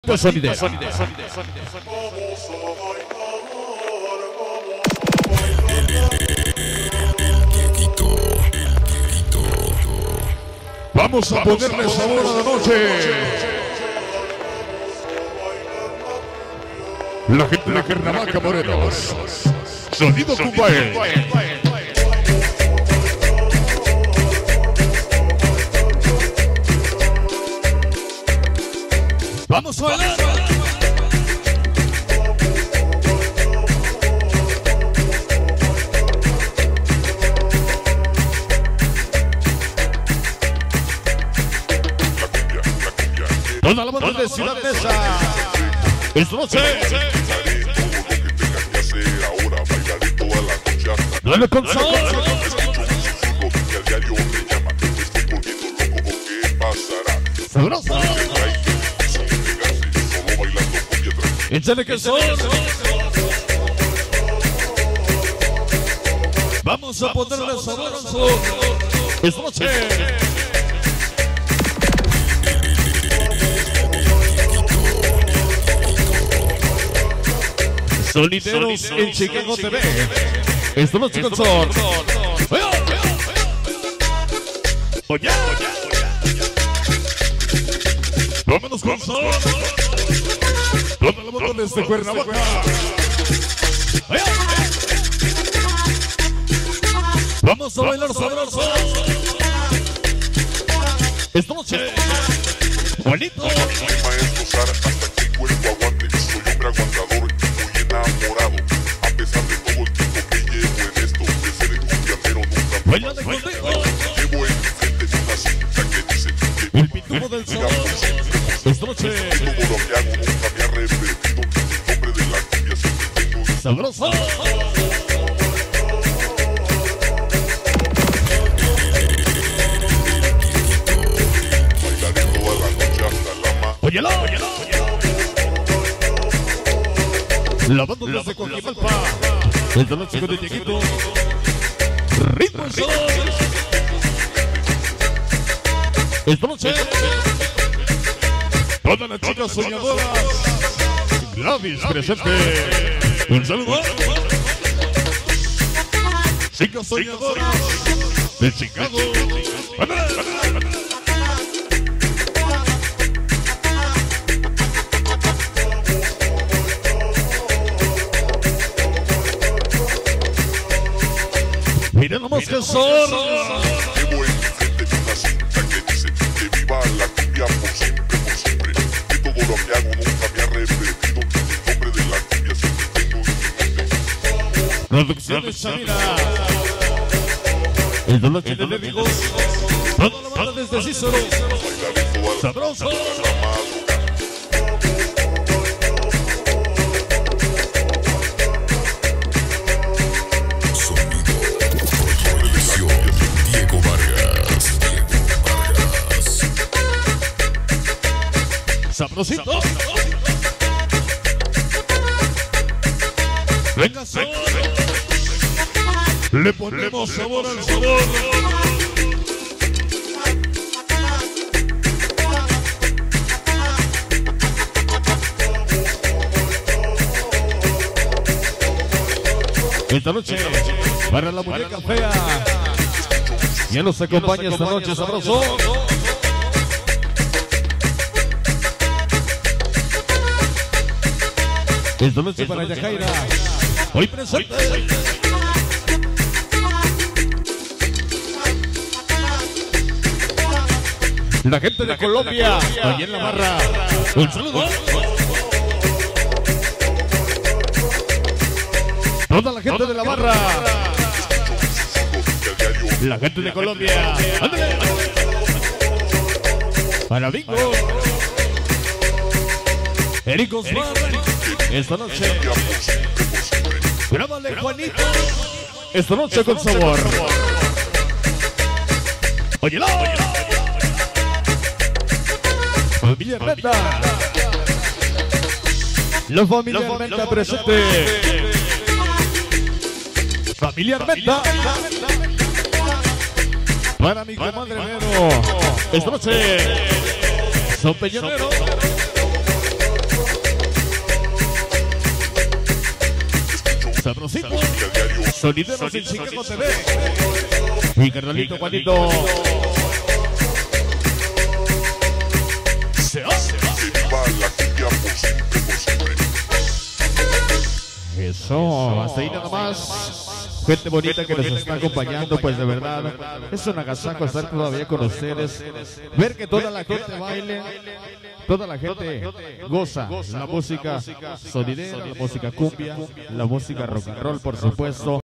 Sonidera. Vamos a ponerle sabor a la noche. La gente de Cuernavaca, Morelos. Sonido Cubael. Vamos a bailar. Toda la banda de Ciudad Neza. Esta noche. Dale con sabor. Sabroso. Échale que son. Vamos a ponerle sabroso. Esta noche. Solideros en Chicago TV. Esta noche con son. Oye. Vámonos con son. Toda la banda desde Cuernavaca. Vamos a bailar sabroso. Esta noche. Bonito. Baila de contigo. El pitufo del sabor. Esta noche. Sabroso. Óyelo. La banda desde Coajimalpa. Esta noche con el Dieguito. Ritmo y sabor. Esta noche. Todas las chicas soñadoras. Gladys presente. Un saludo. Chicas soñadoras de Chicago. Miren nomás que son. Llevo en mi frente una cinta que dice que viva la cumbia por siempre, que todo lo que hago nunca me ha arrepentido, el nombre de la cumbia siempre tengo en mi mente. Producciones Shamira. El dolor de enemigos. Toda la banda desde Cícero. Sabroso. Sabrosito. Venga, sabor. Le ponemos sabor al sabor. Esta noche, para la muñeca fea. ¿Quién nos acompaña esta noche, sabroso? Esta noche para Yajaira. Hoy presente. La gente de Colombia. Allí en la barra. Un saludo. Toda la gente de la barra. La gente de Colombia. ¡Ándale! Para Bingo. Eric Osman. Esta noche. Grábale, Juanito. Esta noche con sabor. Óyelo. Familia Armenta. La familia Armenta presente. Familia Armenta. Para mi comadre Nero. Esta noche. Son Peñonero. Solideros en Chicago TV. Mi carnalito Juanito. Se hace. Que viva la cumbia por siempre, por siempre. Eso, hasta ahí nada más. Gente bonita que nos está acompañando, pues de verdad es un agasajo estar todavía con ustedes. Ver que toda la gente baile, toda la gente goza la música sonidera, la música cumbia, la música rock and roll, por supuesto.